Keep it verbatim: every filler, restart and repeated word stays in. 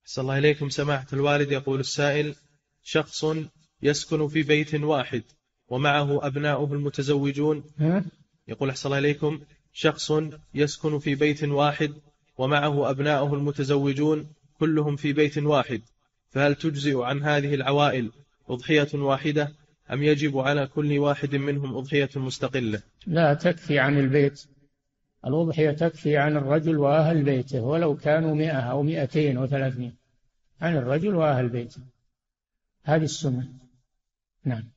صلى الله إليكم سماحة الوالد. يقول السائل: شخص يسكن في بيت واحد ومعه أبناؤه المتزوجون. ها؟ يقول أحسن الله إليكم: شخص يسكن في بيت واحد ومعه أبناؤه المتزوجون كلهم في بيت واحد، فهل تجزئ عن هذه العوائل أضحية واحدة أم يجب على كل واحد منهم أضحية مستقلة؟ لا، تكفي عن البيت. الأضحية تكفي عن الرجل وأهل بيته ولو كانوا مئة أو مئتين وثلاثمائة، عن الرجل وأهل بيته، هذه السنة. نعم.